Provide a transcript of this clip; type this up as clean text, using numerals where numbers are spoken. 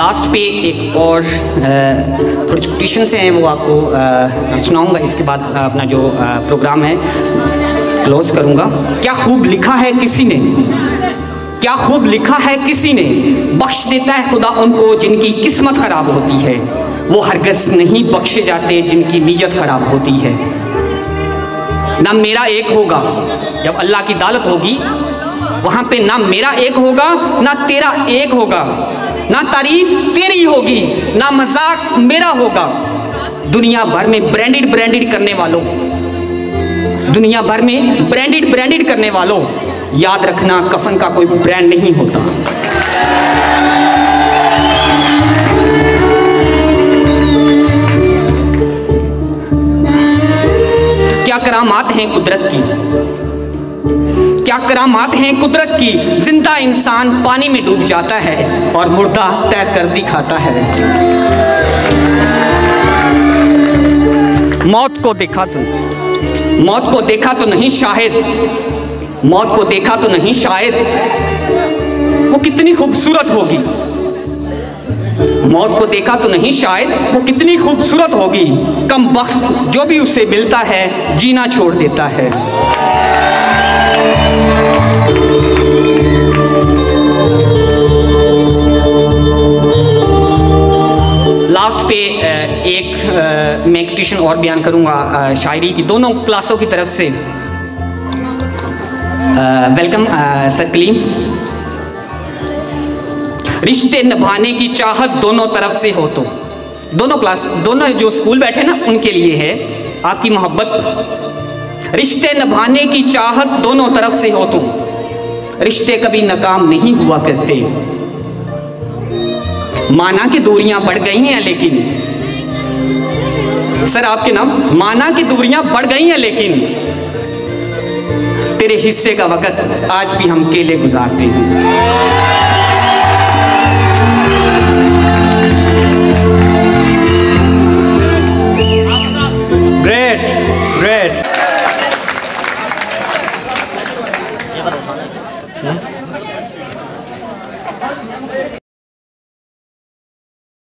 Last पे एक और थोड़े क्वेश्चन से हैं वो आपको सुनाऊंगा। इसके बाद अपना जो प्रोग्राम है क्लोज करूंगा। क्या खूब लिखा है किसी ने, क्या खूब लिखा है किसी ने, बख्श देता है खुदा उनको जिनकी किस्मत खराब होती है। वो हरगिज़ नहीं बख्शे जाते जिनकी नीयत खराब होती है। ना मेरा एक होगा, जब अल्लाह की अदालत होगी वहाँ पे ना मेरा एक होगा ना तेरा एक होगा, ना तारीफ तेरी होगी ना मजाक मेरा होगा। दुनिया भर में ब्रांडेड करने वालों, दुनिया भर में ब्रांडेड करने वालों, याद रखना कफन का कोई ब्रांड नहीं होता। क्या करामात हैं कुदरत की, क्या करामात हैं कुदरत की। जिंदा इंसान पानी में डूब जाता है और मुर्दा तैर कर दिखाता है। मौत को देखा तो, मौत को देखा तो नहीं शायद, मौत को देखा तो नहीं शायद, वो कितनी खूबसूरत होगी। मौत को देखा तो नहीं शायद, वो कितनी खूबसूरत होगी। कम वक्त जो भी उससे मिलता है जीना छोड़ देता है। लास्ट पे एक मैं एक ट्यूशन और बयान करूँगा शायरी की, दोनों क्लासों की तरफ से। Welcome sir Kaleem. रिश्ते निभाने की चाहत दोनों तरफ से हो तो, दोनों क्लास, दोनों जो स्कूल बैठे ना उनके लिए है आपकी मोहब्बत। रिश्ते निभाने की चाहत दोनों तरफ से हो तो, रिश्ते कभी नाकाम नहीं हुआ करते। माना कि दूरियां बढ़ गई हैं लेकिन, सर आपके नाम, माना कि दूरियां बढ़ गई हैं लेकिन तेरे हिस्से का वक्त आज भी हम अकेले गुजारते हैं।